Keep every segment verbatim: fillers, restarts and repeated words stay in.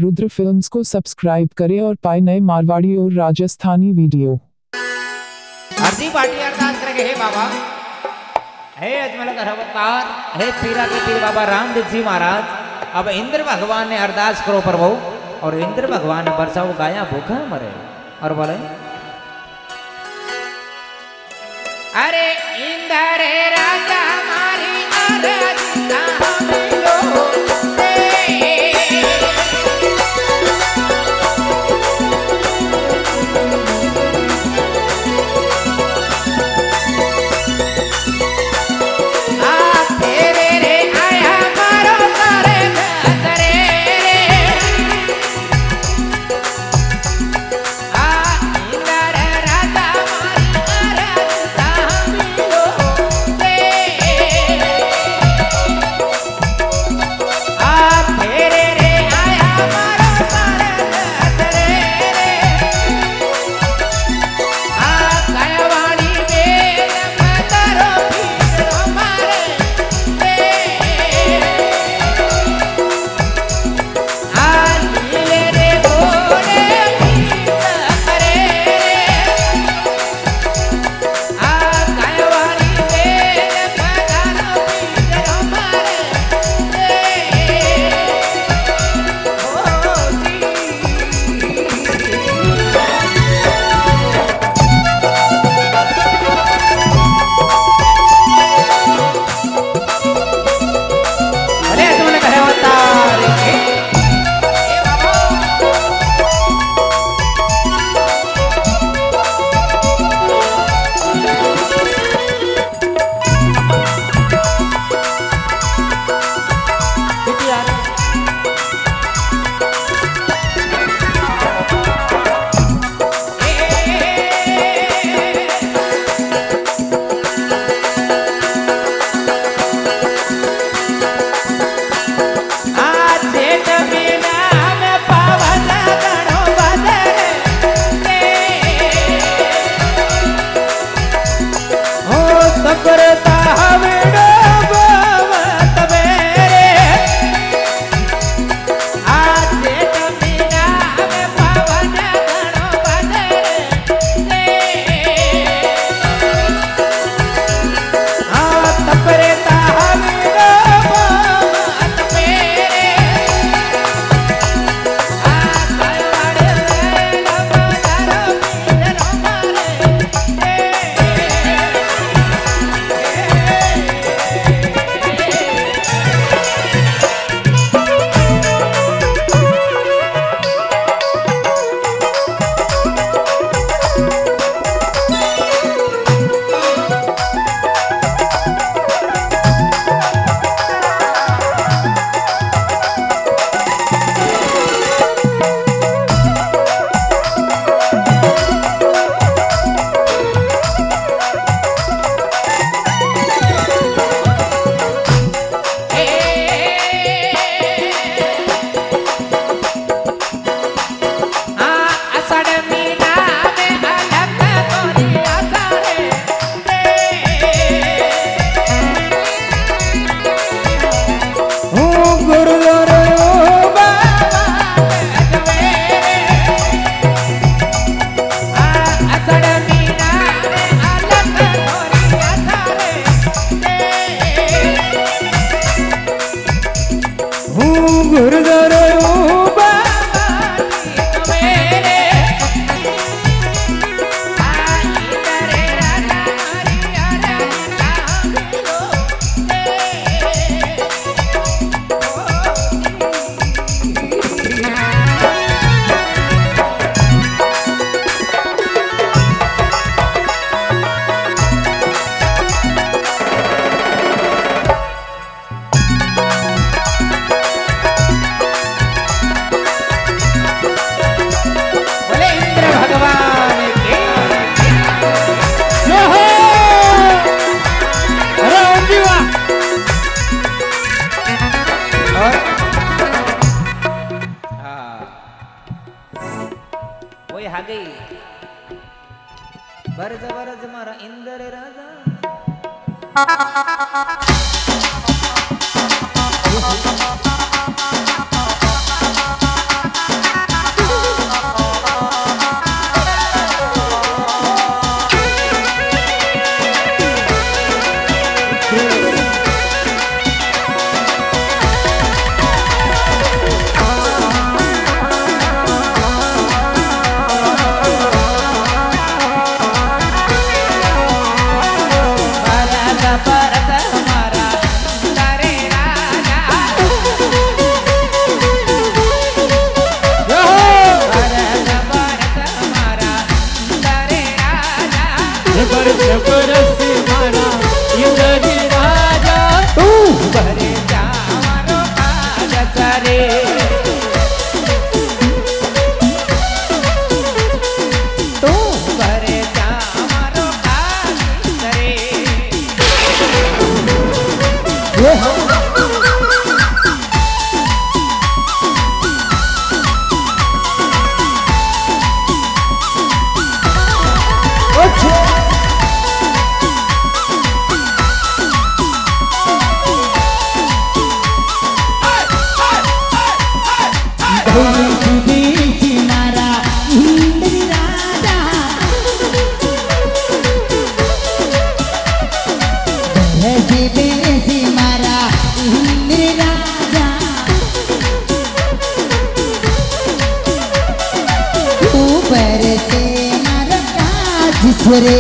Rudra films को subscribe करें और पाए नए मारवाड़ी और राजस्थानी वीडियो। आरती पार्टी अरदास करेंगे। हे बाबा, हे अजमल का अवतार, हे पीरा के पीर बाबा रामदेव जी महाराज, अब इंद्र भगवान ने अरदास करो प्रभु, और इंद्र भगवान ने बरसाओ गाया भूखा मरे। और बोले अरे इंद्र राजा मारी अरदास बरज बरज मारा इंद्र राजा रे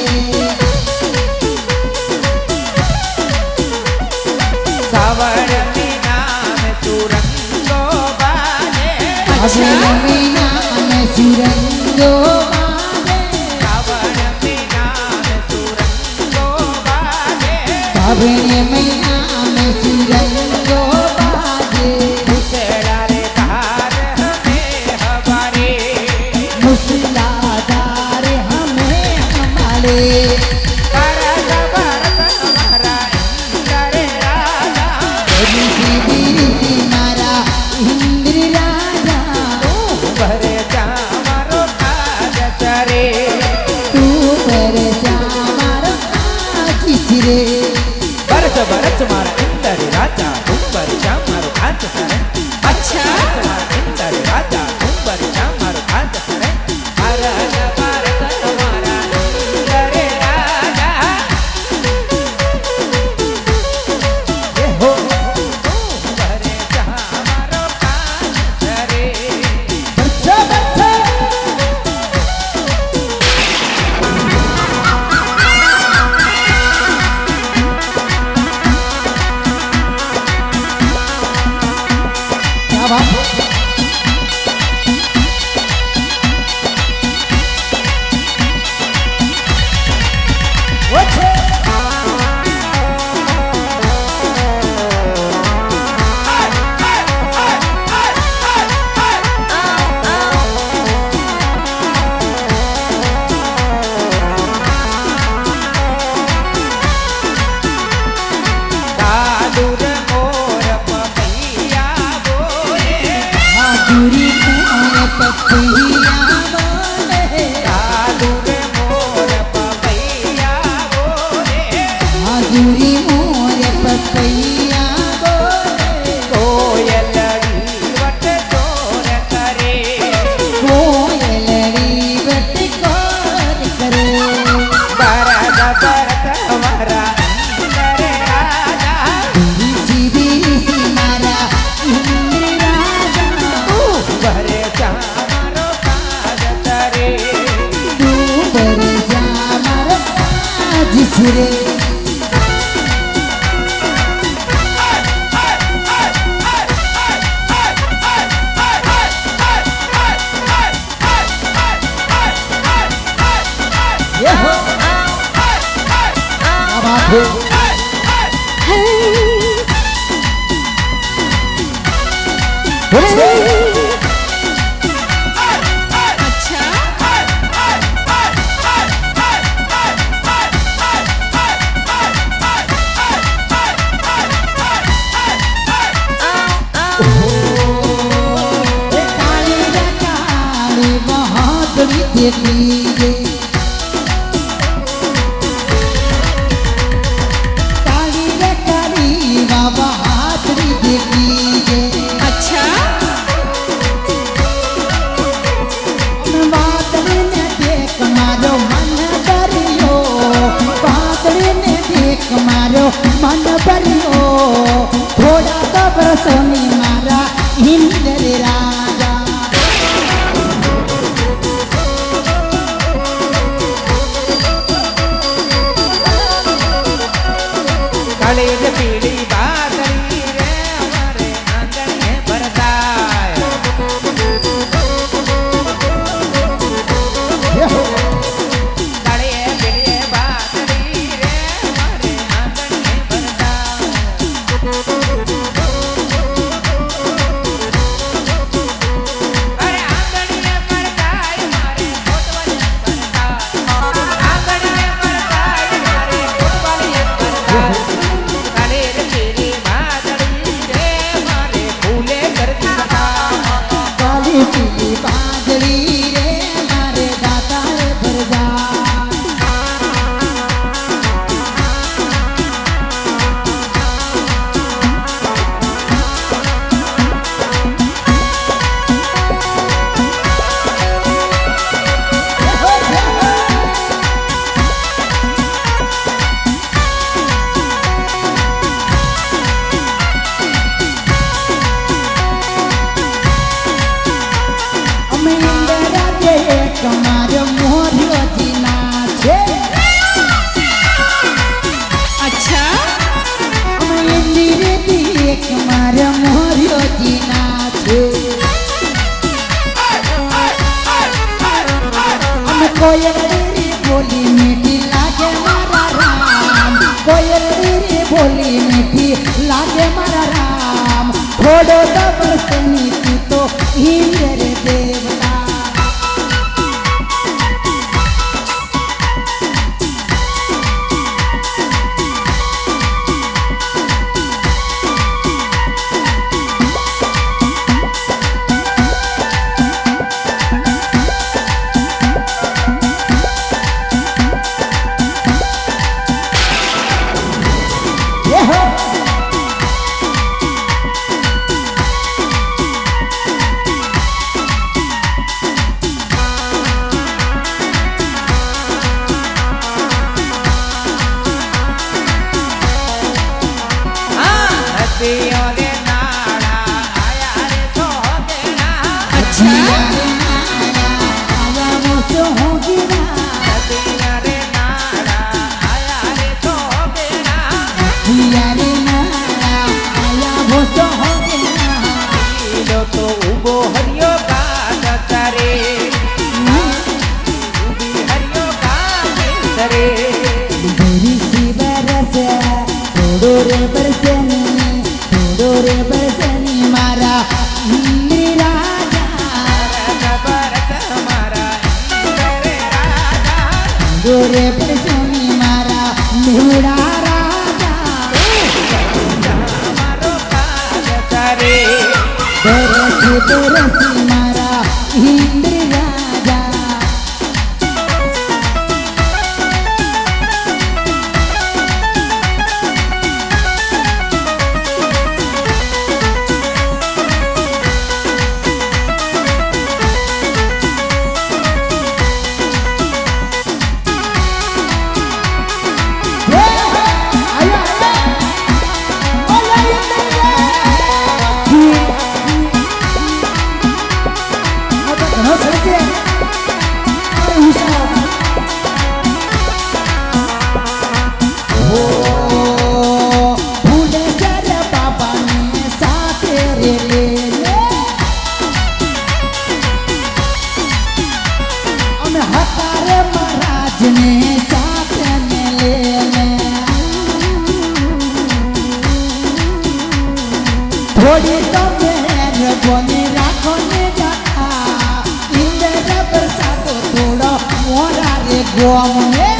सावर मीना में सुरंगो बाजे सावर मीना में सुरंगो बाजे सावर मीना में सुरंगो बाजे सावर मीना में सुरंगो बाजे मुसलाधार धार हमें हमारे मुसलाधार हमें हमारे भरत भरत हमारा इंद्र राजा मारा इंद्र राजा भरे जामरो काज चरे तू पर मारो आज रे बरस बरस मारा इंद्र राजा तुम पर जामरो काज चरे अच्छा मारा इंद्र राजा तुम पर जामरो काज चरे भरत भरत हमारा इंद्र राजा ये हो तुम भरे जामरो काज चरे बच्चा बच्चा क्या बात दादुर मोर पपैया बोले माधुरी मोर पपैया बोले दादुर मोर पपैया बोले माधुरी मोर पपैया बोले कोयलड़ी वट चोर करे कोयलड़ी बट कोर करे बरद बरद हमारा इंद्र राजा सीधी सी मारा इंद्र राजा भरे चामरो काज चरे तू पर जा मारो आज रे ये हो क्या बात है काली रे काली बहादुरी देखिए काली रे काली बाबा बहादुरी देखिए अच्छा बादल ने देख मारो मन भरियो बादल ने देख मारो मन भरियो थोड़ा तो बरसोनी मारा इंद्र राजा काले रे पीली बादली रे हमारे आंगन में बरसाए ये हो काले पीली बादली रे हमारे आंगन में बरसाए अरे आंगन में बरसाए हमारे कोतवाली बरसाए आंगन में बरसाए हमारे कोतवाली बरसाए काले रे पीली बादली रे हमारे फूले कर दिया काली पीली बादली रे हमारे दादा रे भरदा कोयलड़ी बोली मीठी लागे मारा राम, कोयलड़ी बोली मीठी लागे मारा राम, थोड़ो तो बरसनी तू तो इंद्र देवता। गोरे परसोनी मारा मेरा राजा मारो काज करे बरसी बरसी मारा इंद्र राजा। थोड़ी तो मेहर बने राखो ने जाता इंद्र बरसातो थोड़ा मोरा रे गोम में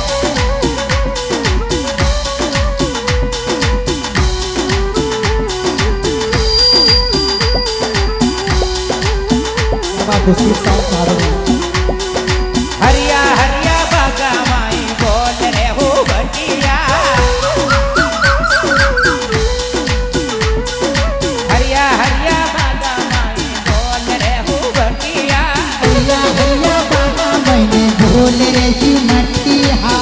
हरिया हरिया बागा माई बोल रे हो बटिया हरिया हरिया बागा माई बोल रे हो बटिया हरिया हरिया बागा माई बोल रे जी मटिया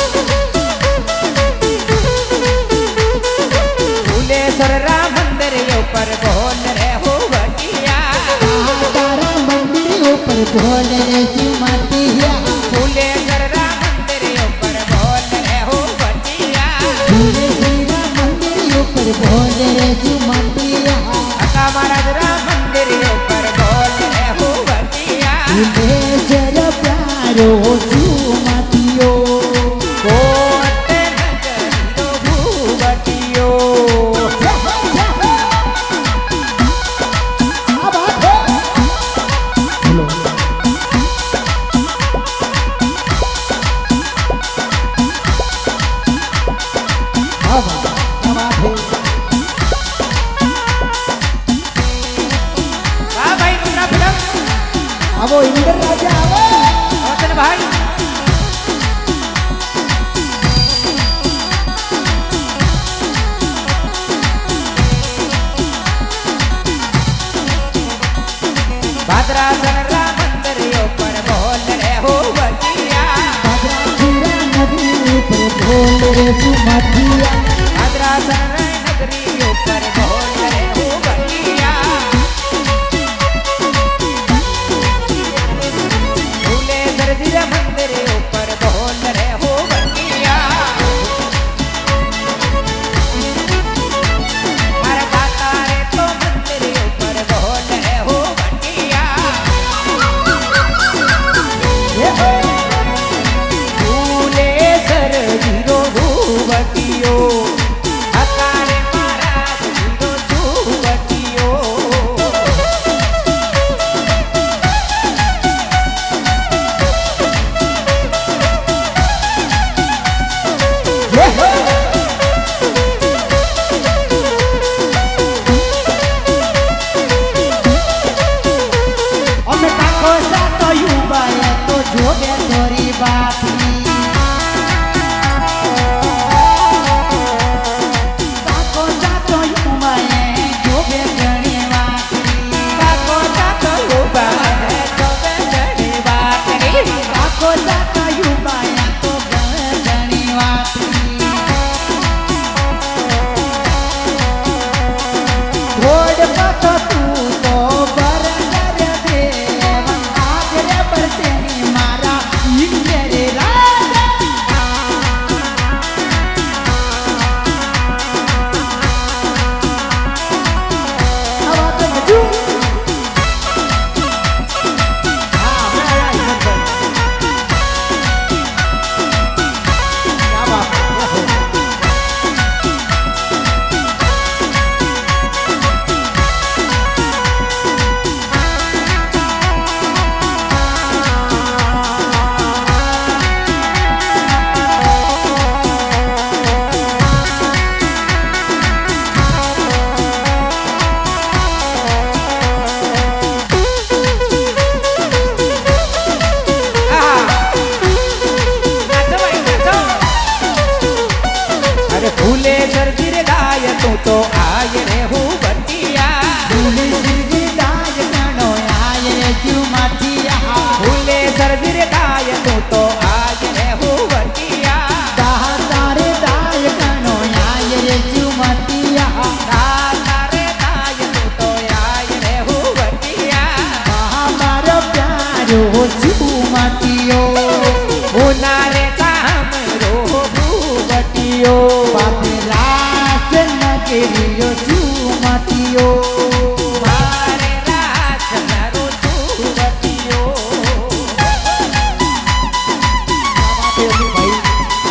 फूलेश्वर राम मंदिर ऊपर बोल रे हो बटिया तारा मंदिर ऊपर बोल रे जी मटिया फूलेश्वर राम मंदिर ऊपर बोल रे हो बटिया फूलेश्वर राम मंदिर ऊपर बोल रे जी मटिया अका महाराज राम मंदिर ऊपर बोल रे हो बटिया फूलेश्वर प्यारो जी मटियो कोटे नगर भूबटियो आवो इंद्र राजा आवो वतन भाई भद्रासन राम मंदिर ऊपर बोल रे हो बटिया भद्रासन नगरी ऊपर बोल रे सुमतिया भद्रासन नगरी ऊपर बोल रे हो बटिया मंदिर ऊपर बोल रे हो बटिया हर दाता रे तो मंदिर ऊपर बोल रे हो बटिया आय रे हूँ बटिया फूले सिरगिर दाय कणो आय रे चुमाटिया फूले सरगिर दाय तू तो आय रे हूँ बटिया दाह तारे दाय कणो आय रे चुमाटिया तारे दाय तू तो आय रे हूँ बटिया हमारो प्यारो चुमाटियो उनारे काम रो बटियो बापे रास नगरियो चुमाटियो मारे रात नरो तू बटियो भाई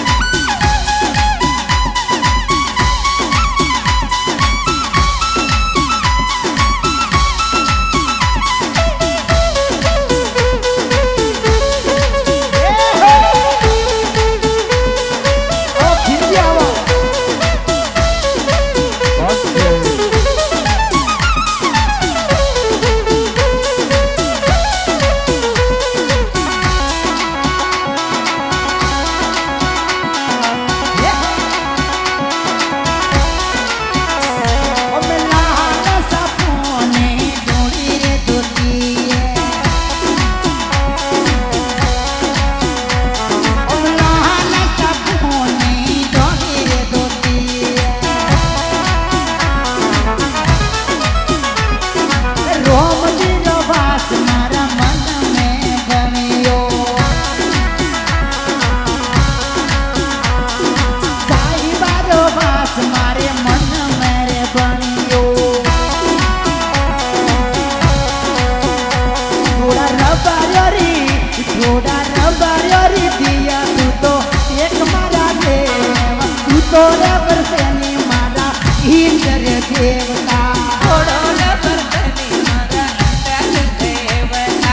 थोड़ा रबारी दिया तू तो एक मारा देव तू तो रबर से नहीं मारा इंद्र देवता थोड़ो लबर तनी मारा इंद्र देवता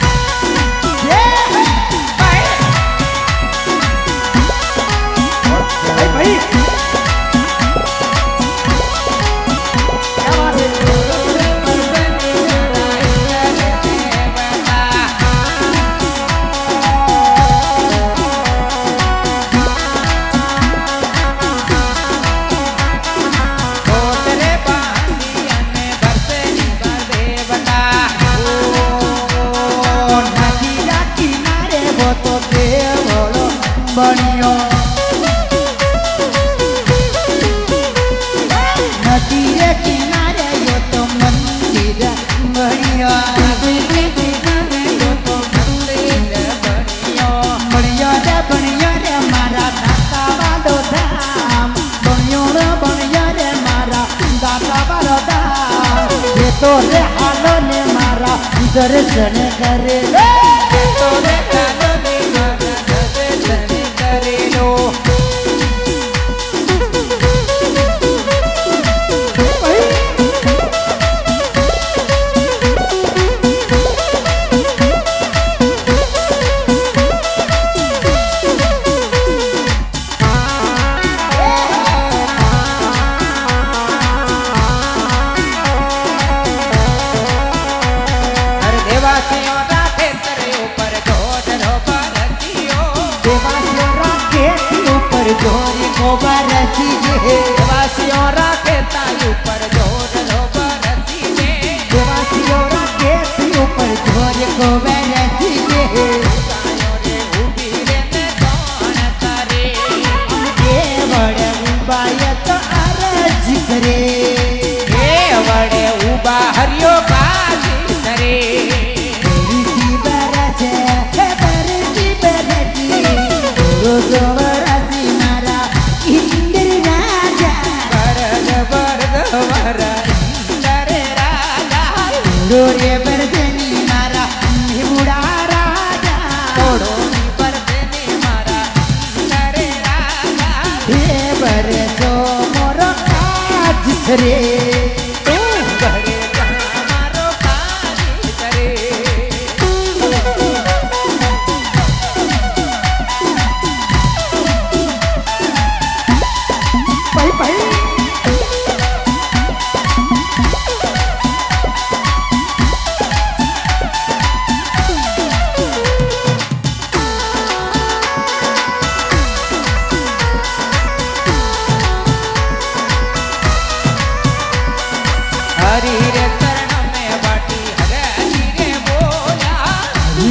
भाई भाई क्या बात है बनियो नदी रे किनारे यो तो मंदिर बनियो नदी रे किनारे यो तो मंदिर बनियो बनियो रे बनियो रे मारा दाता वालो धाम बनियो रे बनियो रे मारा दाता वालो धाम ये तो रे हालो ने मारा दर्शन करे ये तो रे हालो ने मारा दर्शन करे लो देवासियों राखे तेरे ऊपर जोर बरतियो देवासियों राखे ऊपर जोर को बरतिए देवासियों राखे ताई ऊपर जोर बरतिए देवासियों राखे ऊपर जोर को बरतिए कायो रे उभी रे ने कौन करे ये बड़े उबाय तो अरज करे ये बड़े उबा हरियो काजी करे मारा इंद्र राजा बरद बरद वरा इंद्र राजा रे बरदनी मारा बुढ़ा राजा तोड़ो बरदनी मारा इंद्र राजा हे बरसो मोरो काज रे घरे मारो काजी करे भाई भाई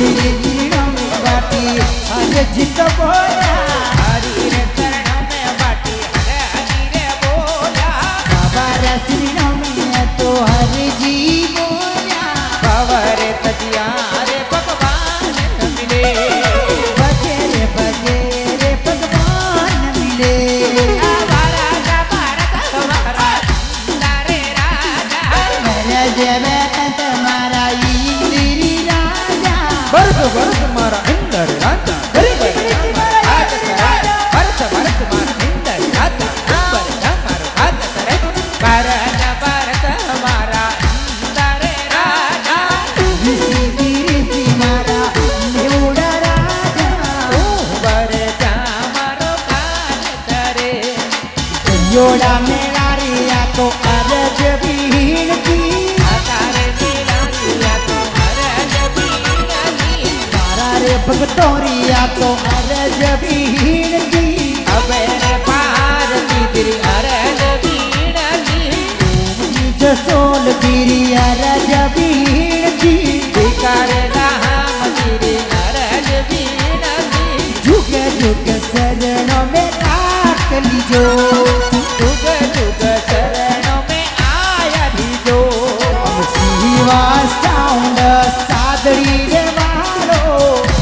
रे चरणों में बाटी हरे जी तो बोला हरि रे चरणों में बाटी हरे हरि रे बोला बाबा रे चरणों में तो हरे जी बोला खबर तजिया रे भगवान न मिले बजे रे बजे रे भगवान मिले आवारा जा भारत हमारा तारे राजा मेरे जेबे तुम्हारा इंद्री राजा भरत भरत मारा इंद्र राजा भरत भरत भरत मारा इंद्र राजा भरत मारा राजा करे भारत भारत हमारा तारे राजा ऋषि ऋषि मारा नेवड़ा राजा भरत मारो कान करे योड़ा मेरा रिया तो अरज भीड़ की तारे लीला लिया तो हरज बीनी सारा रे भगतोरिया तो अरज भीड़ की अबे रे पार्वती तेरी हरज बीनी जसोल गिरी अरज भीड़ की भिकार राम तेरी हरज बीनी झुक झुक शरणों में राख लीजो जुग जुग शरणों में आया दीजो शिवा साउंड सादड़ी रे वालो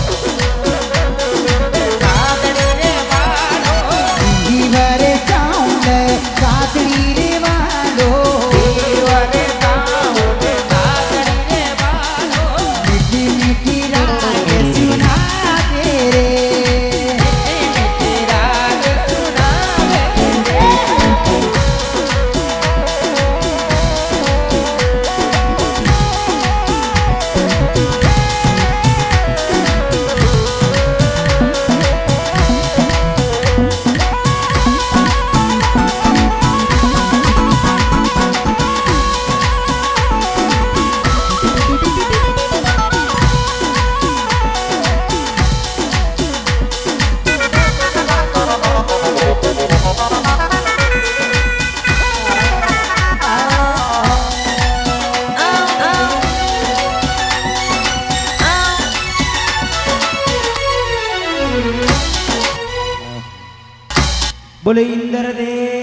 सागरी रे वालो शिवरे साउंड सादड़ी रे वालो देवरे साउंड सागरी रे वालो मीठी मीठी राग सुना दे रे तेरा सुनावे बोले इंद्र देव